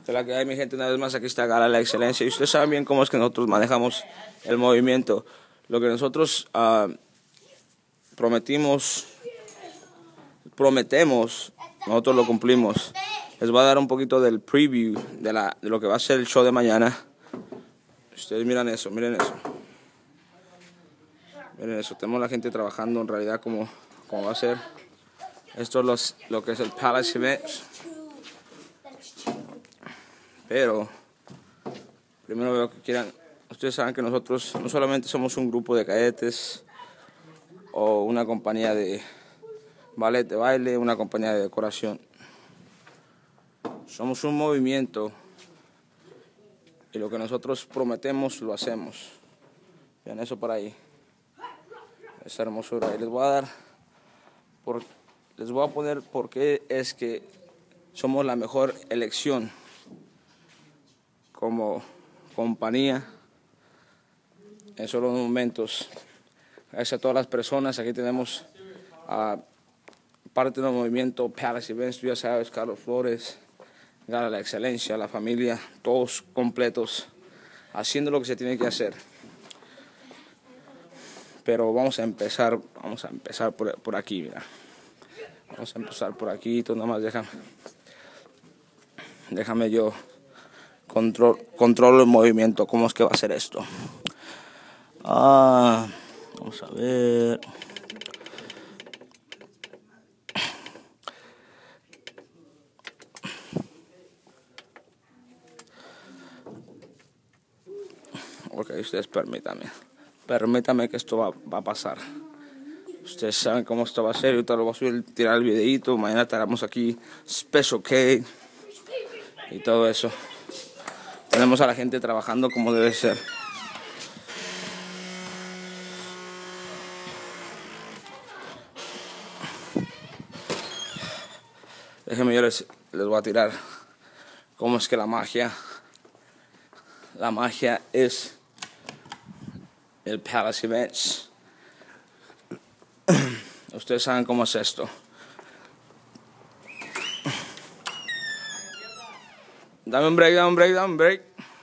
Que la que hay, mi gente, una vez más aquí está Gala la Excelencia. Y ustedes saben bien cómo es que nosotros manejamos el movimiento. Lo que nosotros prometemos, nosotros lo cumplimos. Les voy a dar un poquito del preview de lo que va a ser el show de mañana. Ustedes miren eso, miren eso. Miren eso, tenemos la gente trabajando en realidad como va a ser. Esto es lo que es el Palace Events. Pero primero veo que quieran. Ustedes saben que nosotros no solamente somos un grupo de cadetes o una compañía de ballet de baile, una compañía de decoración. Somos un movimiento y lo que nosotros prometemos lo hacemos. Vean eso por ahí, esa hermosura. Y les voy a poner por qué es que somos la mejor elección como compañía en solo momentos. Gracias a todas las personas. Aquí tenemos parte del movimiento Palace Events, tú ya sabes, Carlos Flores, Gala la Excelencia, la familia, todos completos, haciendo lo que se tiene que hacer. Pero vamos a empezar por aquí, mira. Vamos a empezar por aquí, tú nada más déjame yo controlo el movimiento, cómo es que va a ser esto. Vamos a ver. Ok, ustedes permítanme que esto va a pasar. Ustedes saben cómo esto va a ser. Ahorita lo voy a subir, tirar el videito. Mañana estaremos aquí, Special K y todo eso. Tenemos a la gente trabajando como debe ser. Déjenme, yo les voy a tirar cómo es que la magia es el Palace Events. Ustedes saben cómo es esto. Dame un break.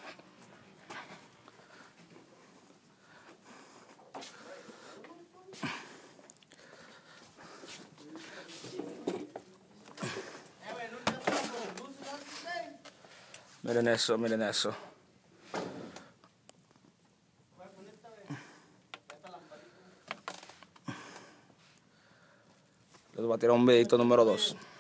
Miren eso. Les voy a tirar un videito número 2.